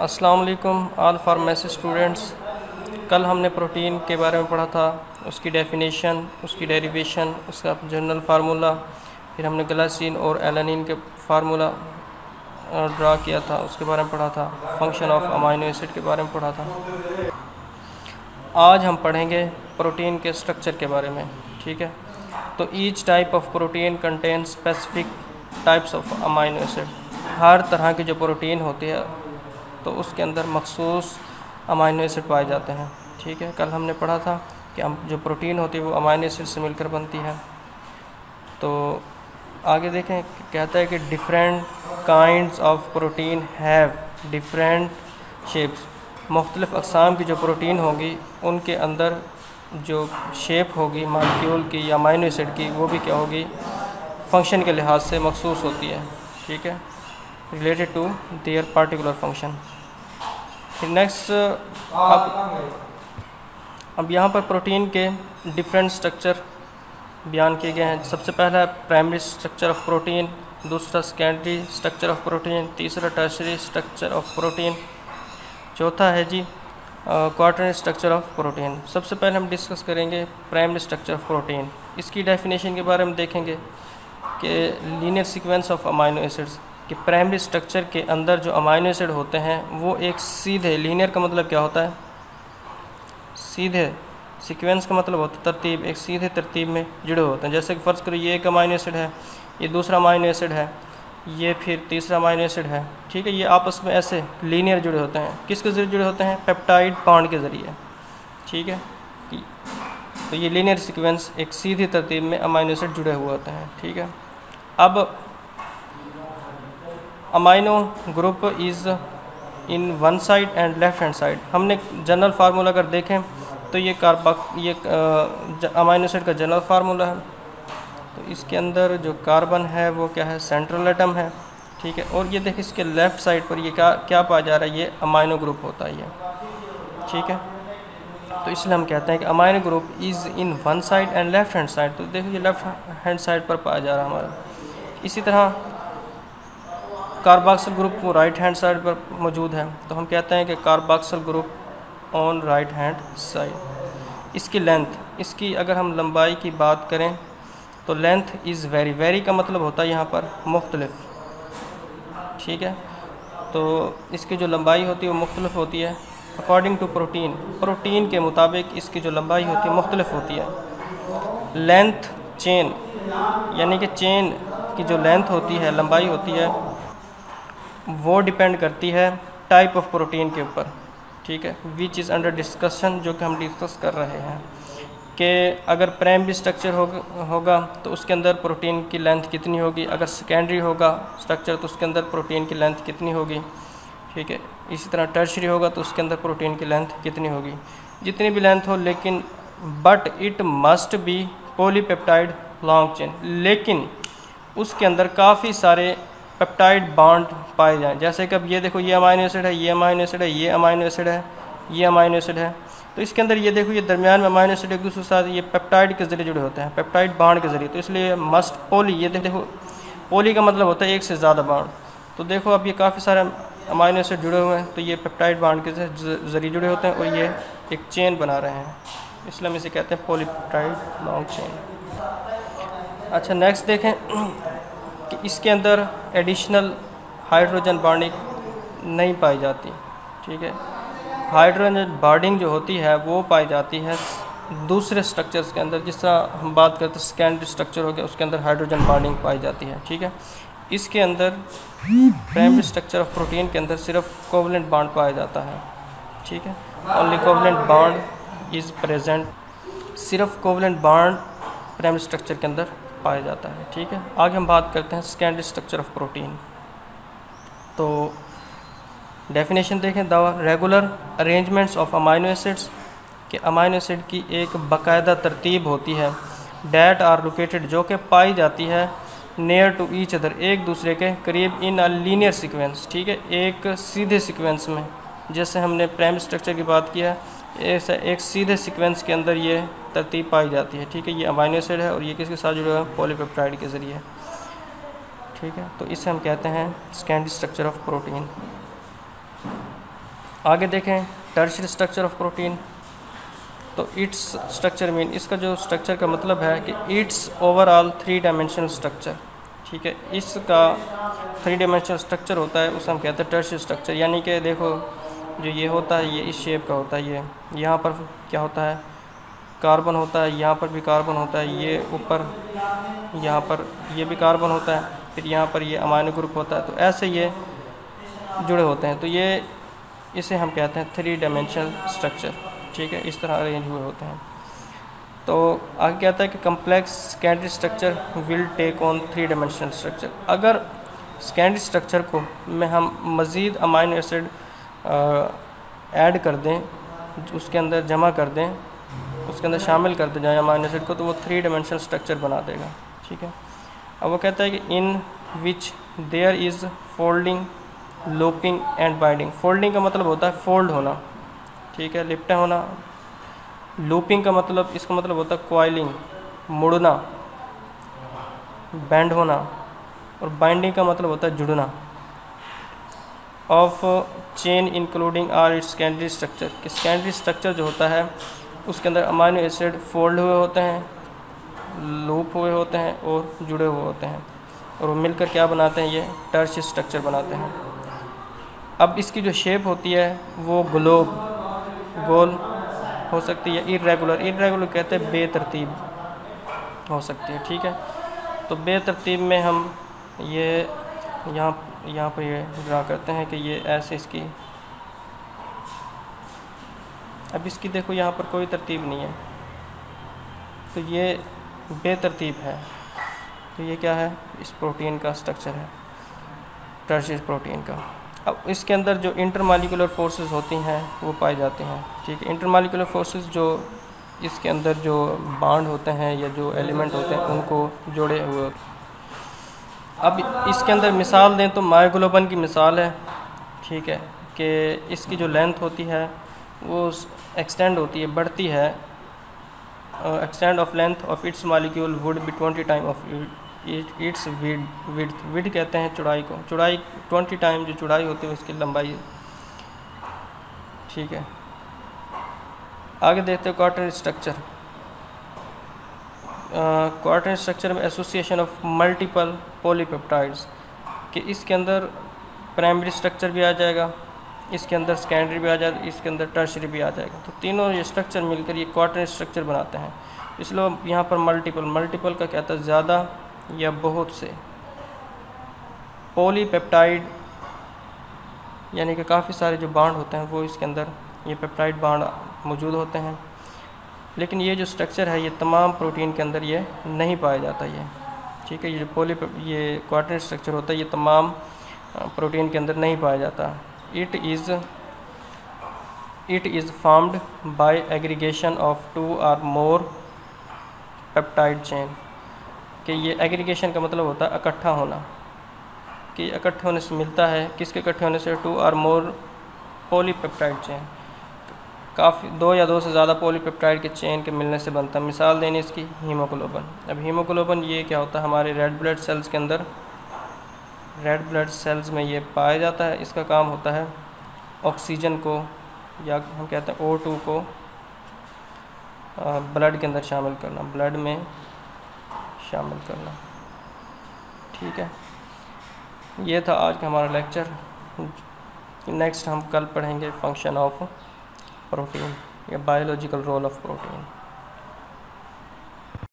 अस्सलाम वालेकुम all pharmacy students. कल हमने प्रोटीन के बारे में पढ़ा था, उसकी डेफिनेशन, उसकी डेरिवेशन, उसका जनरल फार्मूला, फिर हमने ग्लाइसिन और एलानिन के फार्मूला ड्रा किया था, उसके बारे में पढ़ा था। फंक्शन ऑफ अमाइनो एसिड के बारे में पढ़ा था। आज हम पढ़ेंगे प्रोटीन के स्ट्रक्चर के बारे में, ठीक है। तो each type of protein contain specific types of amino acid. हर तरह की जो प्रोटीन होती है तो उसके अंदर मखसूस अमाइनो एसिड पाए जाते हैं, ठीक है। कल हमने पढ़ा था कि जो प्रोटीन होती है वो अमाइनो एसिड से मिलकर बनती है। तो आगे देखें, कहता है कि different kinds of protein have different shapes. मुख्तलिफ़ अक़साम की जो प्रोटीन होगी उनके अंदर जो शेप होगी मॉलिक्यूल की या अमाइनो एसिड की, वो भी क्या होगी, फंक्शन के लिहाज से मखसूस होती है, ठीक है, related to their particular function. फिर नेक्स्ट अब यहाँ पर प्रोटीन के डिफरेंट स्ट्रक्चर बयान किए गए हैं। सबसे पहला है प्राइमरी स्ट्रक्चर ऑफ प्रोटीन, दूसरा सेकेंडरी स्ट्रक्चर ऑफ प्रोटीन, तीसरा टर्शियरी स्ट्रक्चर ऑफ प्रोटीन, चौथा है जी क्वार्टरनरी स्ट्रक्चर ऑफ प्रोटीन। सबसे पहले हम डिस्कस करेंगे प्राइमरी स्ट्रक्चर ऑफ प्रोटीन। इसकी डेफिनेशन के बारे में देखेंगे कि linear sequence of amino acids, कि प्राइमरी स्ट्रक्चर के अंदर जो अमाइनो एसिड होते हैं वो एक सीधे, लीनियर का मतलब क्या होता है, सीधे, सीक्वेंस का मतलब होता है तरतीब, एक सीधे तरतीब में जुड़े होते हैं। जैसे कि फ़र्ज़ करो ये एक अमाइनो एसिड है, ये दूसरा अमाइनो एसिड है, ये फिर तीसरा अमाइनो एसिड है, ठीक है। ये आपस में ऐसे लीनियर जुड़े होते हैं। किसके ज़रिए जुड़े होते हैं, पेप्टाइड बॉन्ड के ज़रिए, ठीक है। तो ये लीनियर सीक्वेंस एक सीधी तरतीब में अमाइनो एसिड जुड़े हुए होते हैं, ठीक है। अब amino group is in one side and left hand side. हमने जनरल फार्मूला अगर देखें तो ये अमाइनो एसिड का जनरल फार्मूला है। तो इसके अंदर जो कार्बन है वो क्या है, सेंट्रल एटम है, ठीक है। और ये देखिए इसके लेफ़्ट साइड पर ये क्या पाया जा रहा है, ये अमाइनो ग्रुप होता है ये, ठीक है। तो इसलिए हम कहते हैं कि amino group is in one side and left hand side. तो देखिए ये लेफ्ट हैंड साइड पर पाया जा रहा है हमारा। इसी तरह कार्बोक्सिल ग्रुप वो राइट हैंड साइड पर मौजूद है, तो हम कहते हैं कि carboxyl group on right hand side. इसकी लेंथ, इसकी अगर हम लंबाई की बात करें तो लेंथ इज़ वेरी, वेरी का मतलब होता है यहाँ पर मुख्तलिफ, ठीक है। तो इसकी जो लंबाई होती है वो मुख्तलिफ होती है अकॉर्डिंग टू प्रोटीन। प्रोटीन के मुताबिक इसकी जो लंबाई होती है मुख्तलिफ होती है। लेंथ चेन, यानी कि चेन की जो लेंथ होती है, लंबाई होती है, वो डिपेंड करती है टाइप ऑफ प्रोटीन के ऊपर, ठीक है। विच इज़ अंडर डिस्कशन, जो कि हम डिस्कस कर रहे हैं कि अगर प्राइमरी स्ट्रक्चर होगा तो उसके अंदर प्रोटीन की लेंथ कितनी होगी, अगर सेकेंडरी होगा स्ट्रक्चर तो उसके अंदर प्रोटीन की लेंथ कितनी होगी, ठीक है। इसी तरह टर्शियरी होगा तो उसके अंदर प्रोटीन की लेंथ कितनी होगी, जितनी भी लेंथ हो, लेकिन but it must be polypeptide long chain, लेकिन उसके अंदर काफ़ी सारे पेप्टाइड बॉन्ड पाए जाएं। जैसे कि अब ये देखो, ये अमाइनो एसिड है, ये अमाइनो एसिड है, ये अमाइनो एसिड है, ये अमाइनो एसिड है। तो इसके अंदर ये देखो, ये दरमियान में अमाइनो एसिड एक दूसरे के साथ ये पेप्टाइड के ज़रिए जुड़े होते हैं, पेप्टाइड बॉन्ड के ज़रिए। तो इसलिए मस्ट पॉली, ये देखो पॉली का मतलब होता है एक से ज़्यादा बॉन्ड। तो देखो अब ये काफ़ी सारे अमाइनो एसिड जुड़े हुए हैं, तो ये पेप्टाइड बॉन्ड के ज़रिए जुड़े होते हैं और ये एक चेन बना रहे हैं, इसलिए हम इसे कहते हैं पॉलीपेप्टाइड लॉन्ग चेन। अच्छा, नेक्स्ट देखें कि इसके अंदर एडिशनल हाइड्रोजन बॉन्डिंग नहीं पाई जाती, ठीक है। हाइड्रोजन बॉन्डिंग जो होती है वो पाई जाती है दूसरे स्ट्रक्चर्स के अंदर। जिस तरह हम बात करते हैं सेकेंडरी स्ट्रक्चर हो गया, उसके अंदर हाइड्रोजन बॉन्डिंग पाई जाती है, ठीक है। इसके अंदर प्राइमरी स्ट्रक्चर ऑफ प्रोटीन के अंदर सिर्फ कोवलेंट बॉन्ड पाया जाता है, ठीक है। Only covalent bond is present, सिर्फ कोवलेंट बॉन्ड प्राइमरी स्ट्रक्चर के अंदर पाया जाता है, ठीक है। आगे हम बात करते हैं सेकेंडरी स्ट्रक्चर ऑफ प्रोटीन। तो डेफिनेशन देखें, the regular arrangements of amino acids, कि अमाइनो एसिड की एक बाकायदा तरतीब होती है, डैट आर लोकेटेड, जो कि पाई जाती है नियर टू ईच अदर, एक दूसरे के करीब, इन अ लीनियर सीक्वेंस, ठीक है, एक सीधे सीक्वेंस में। जैसे हमने प्राइमरी स्ट्रक्चर की बात किया, ऐसा एक सीधे सीक्वेंस के अंदर ये तरतीब पाई जाती है, ठीक है। ये अमाइनो एसिड है और ये किसके साथ जुड़ा है, पॉलीपेप्टाइड के ज़रिए, ठीक है। तो इसे हम कहते हैं सेकेंडरी स्ट्रक्चर ऑफ प्रोटीन। आगे देखें टर्शियरी स्ट्रक्चर ऑफ प्रोटीन। तो इट्स स्ट्रक्चर मीन, इसका जो स्ट्रक्चर का मतलब है कि इट्स ओवरऑल 3 डायमेंशनल स्ट्रक्चर। ठीक है, इसका 3 डायमेंशनल स्ट्रक्चर होता है, उसे हम कहते हैं टर्शियरी स्ट्रक्चर। यानी कि देखो जो ये होता है ये इस शेप का होता है, ये यहाँ पर क्या होता है कार्बन होता है, यहाँ पर भी कार्बन होता है, ये ऊपर यहाँ पर ये भी कार्बन होता है, फिर यहाँ पर ये अमाइनो ग्रुप होता है। तो ऐसे ये जुड़े होते हैं, तो ये इसे हम कहते हैं 3 डायमेंशनल स्ट्रक्चर। ठीक है, इस तरह अरेंज हुए होते हैं। तो आगे कहता है कि complex secondary structure will take on 3 dimensional structure. अगर सेकेंडरी स्ट्रक्चर को में हम मज़ीद अमाइनो एसिड ऐड कर दें, उसके अंदर जमा कर दें, उसके अंदर शामिल कर दें जाए अमाइनो एसिड को, तो वो 3 डायमेंशनल स्ट्रक्चर बना देगा। ठीक है, अब वो कहता है कि in which there is folding, looping and binding. Folding का मतलब होता है फोल्ड होना, ठीक है, लिपटे होना। लूपिंग का मतलब, इसका मतलब होता है कॉइलिंग, मुड़ना, बैंड होना। और बाइंडिंग का मतलब होता है जुड़ना। Of chain including are its secondary structure, कि सेकेंडरी स्ट्रक्चर जो होता है उसके अंदर अमाइनो एसिड फोल्ड हुए होते हैं, लूप हुए होते हैं और जुड़े हुए होते हैं, और वो मिलकर क्या बनाते हैं, ये टर्शियरी स्ट्रक्चर बनाते हैं। अब इसकी जो शेप होती है वो ग्लोब, गोल हो सकती है, इर्रेगुलर, इर्रेगुलर कहते हैं बेतरतीब हो सकती है। ठीक है, तो बेतरतीब में हम ये यहाँ पर ये ड्रा करते हैं कि ये ऐसे इसकी, अब इसकी देखो यहाँ पर कोई तरतीब नहीं है, तो ये बेतरतीब है। तो ये क्या है, इस प्रोटीन का स्ट्रक्चर है, टर्शियरी प्रोटीन का। अब इसके अंदर जो इंटरमॉलिक्यूलर फोर्सेस होती हैं वो पाई जाती हैं। ठीक है, इंटरमॉलिक्यूलर फोर्सेस जो इसके अंदर जो बांड होते हैं या जो एलिमेंट होते हैं उनको जोड़े हुए होते हैं। अब इसके अंदर मिसाल दें तो मायोग्लोबिन की मिसाल है। ठीक है, कि इसकी जो लेंथ होती है वो एक्सटेंड होती है, बढ़ती है। Extend of length of its molecule would be 20 time of its width. Width कहते हैं चौड़ाई को, चौड़ाई 20 टाइम जो चौड़ाई होती है उसकी लंबाई। ठीक है, आगे देखते हैं क्वार्टरनरी स्ट्रक्चर। क्वार्टरनरी स्ट्रक्चर में एसोसिएशन ऑफ मल्टीपल पॉलीपेप्टाइड्स, कि इसके अंदर प्राइमरी स्ट्रक्चर भी आ जाएगा, इसके अंदर सेकेंडरी भी आ जाएगा, इसके अंदर टर्शियरी भी आ जाएगा। तो तीनों ये स्ट्रक्चर मिलकर ये क्वार्टरनरी स्ट्रक्चर बनाते हैं। इसलिए यहाँ पर मल्टीपल, मल्टीपल का कहता है ज़्यादा या बहुत से। पॉलीपेप्टाइड यानी कि काफ़ी सारे जो बांड होते हैं वो इसके अंदर ये पेप्टाइड बांड मौजूद होते हैं। लेकिन ये जो स्ट्रक्चर है ये तमाम प्रोटीन के अंदर ये नहीं पाया जाता ये। ठीक है, ये जो ये क्वार्टरनरी स्ट्रक्चर होता है ये तमाम प्रोटीन के अंदर नहीं पाया जाता। It is formed by aggregation of 2 or more peptide chain, कि ये एग्रीगेशन का मतलब होता है इकट्ठा होना, कि इकट्ठे होने से मिलता है, किसके इकट्ठे होने से, 2 or more पॉलीपेप्टाइड चेन, काफ़ी 2 या 2 से ज़्यादा पॉलीपेप्टाइड के चेन के मिलने से बनता है। मिसाल देनी इसकी हीमोग्लोबिन। अब हीमोग्लोबिन ये क्या होता है, हमारे रेड ब्लड सेल्स के अंदर, रेड ब्लड सेल्स में ये पाया जाता है। इसका काम होता है ऑक्सीजन को, या हम कहते हैं O2 को ब्लड के अंदर शामिल करना, ब्लड में शामिल करना। ठीक है, ये था आज का हमारा लेक्चर। नेक्स्ट हम कल पढ़ेंगे फंक्शन ऑफ प्रोटीन या बायोलॉजिकल रोल ऑफ प्रोटीन।